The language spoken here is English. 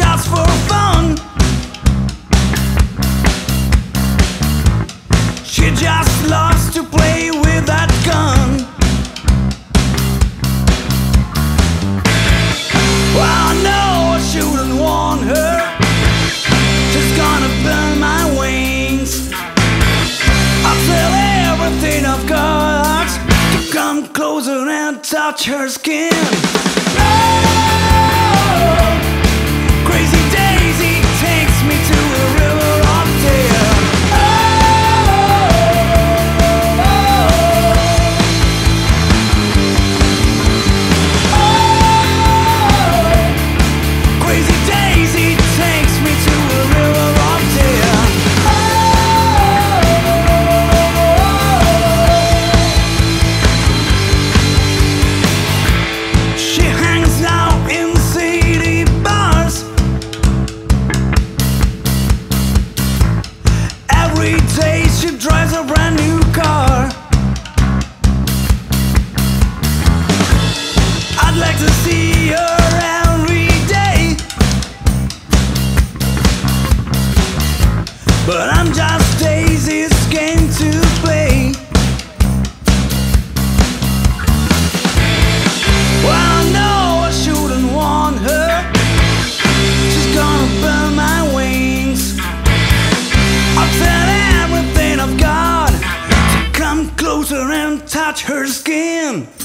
just for fun. She just loves to play with that gun. Well, I know I shouldn't warn her. She's gonna burn my wings. I'll tell everything I've got to come closer and touch her skin. Oh, Crazy Daisy takes me to a river of tears. Crazy Daisy takes me to a river of tears. She hangs out in city bars. Every day she drives a brand new car. I'd like to see her every day, but I'm just Daisy's game to play. Well, I know I shouldn't warn her. She's gonna burn my wings. I'll tell everything I've got to come closer and touch her skin.